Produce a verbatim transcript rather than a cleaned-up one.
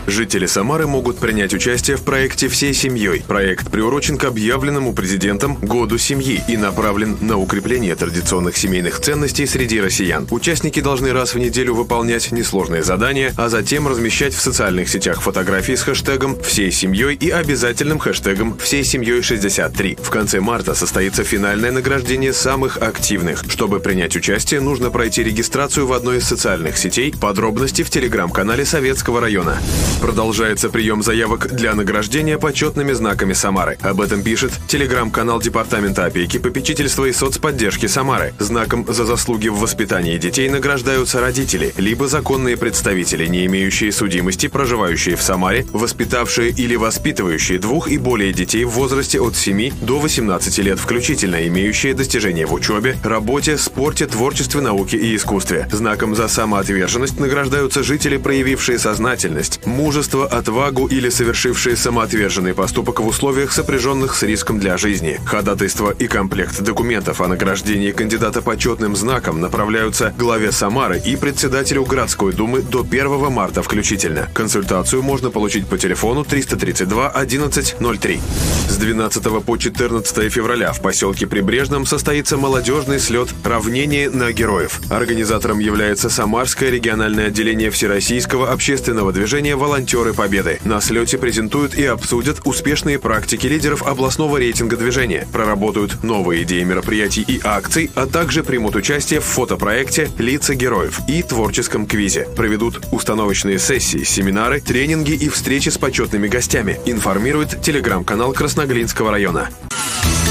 Жители Самары могут принять участие в проекте «Всей семьей». Проект приурочен к объявленному президентом Году семьи и направлен на укрепление традиционных семейных ценностей среди россиян. Участники должны раз в неделю выполнять несложные задания, а затем размещать в социальных сетях фотографии с хэштегом «Всей семьей» и обязательным хэштегом «Всей семьей шестьдесят три». В конце марта состоится финальное награждение самых активных. Чтобы принять участие, нужно пройти регистрацию в одной из социальных сетей. Подробности в телеграм-канале Советского района. Продолжается прием заявок для награждения почетными знаками Самары. Об этом пишет телеграм-канал Департамента опеки, попечительства и соцподдержки Самары. Знаком за заслуги в воспитании детей награждаются родители, либо законные представители, не имеющие судимости, проживающие в Самаре, воспитавшие или воспитывающие двух и более детей в возрасте от семи до восемнадцати лет включительно, имеющие достижения в учебе, работе, спорте, творчестве, науке и искусстве. Знаком за самоотверженность награждаются жители, проявившие сознательность, мужество, отвагу или совершившие самоотверженный поступок в условиях, сопряженных с риском для жизни. Ходатайство и комплект документов о награждении кандидата почетным знаком направляются главе Самары и председателю городской думы до первого марта включительно. Консультацию можно получить по телефону триста тридцать два одиннадцать ноль три. С двенадцатого по четырнадцатое февраля в поселке Прибрежном состоится молодежный слет «Равнение на героев». Организатором является Самарское региональное отделение Всероссийского общественного движения «Волонтеры Победы». На слете презентуют и обсудят успешные практики лидеров областного рейтинга движения, проработают новые идеи мероприятий и акций, а также примут участие в фотопроекте «Лица героев» и творческом квизе. Проведут установочные сессии, семинары, тренинги и встречи с почетными гостями, информирует телеграм-канал Красноглинского района.